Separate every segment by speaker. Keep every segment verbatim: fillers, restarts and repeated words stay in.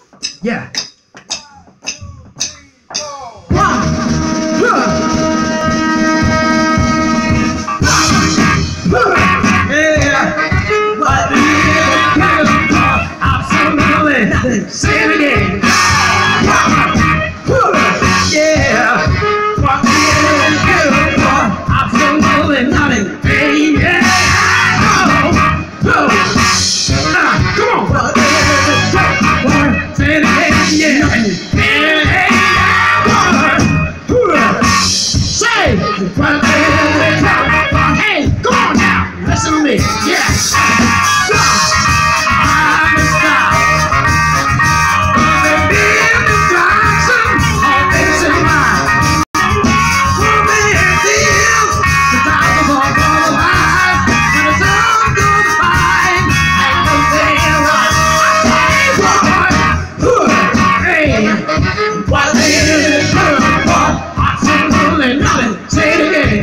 Speaker 1: Yeah. Say it again. Yeah. What is good for? Absolutely nothing. Hey, yeah. Oh, oh. Ah, come on. What is good for? Say it again. Yeah. Yeah. Say what is good for? Hey, come on now. Listen to me. Yeah. What is good for? Absolutely nothing. Say it again.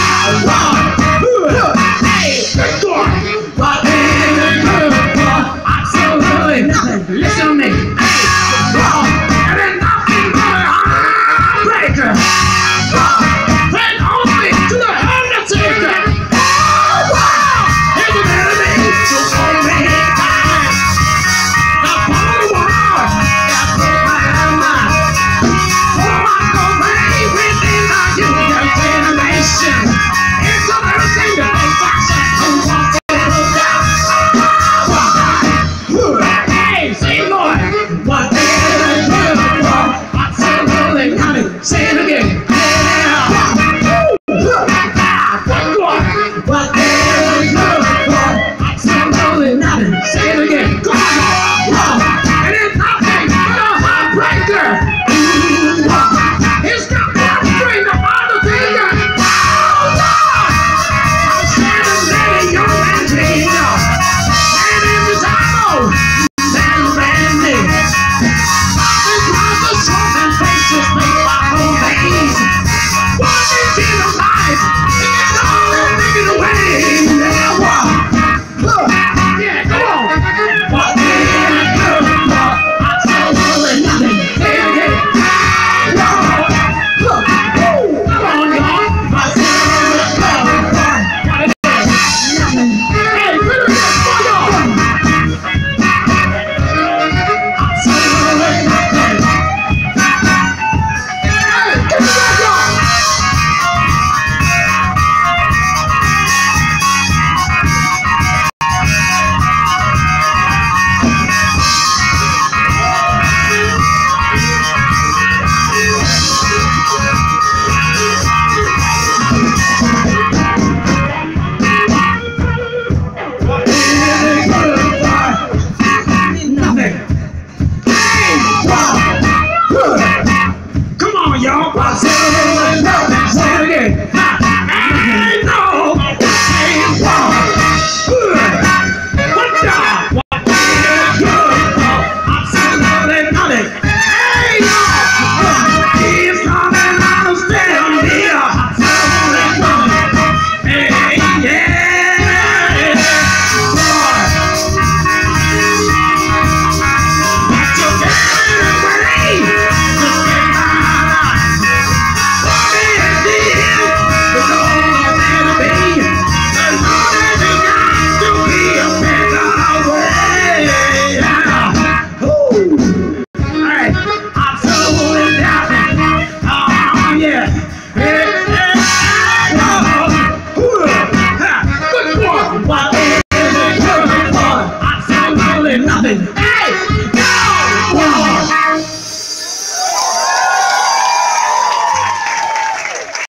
Speaker 1: Hey, what is good for? Absolutely nothing. Listen to me.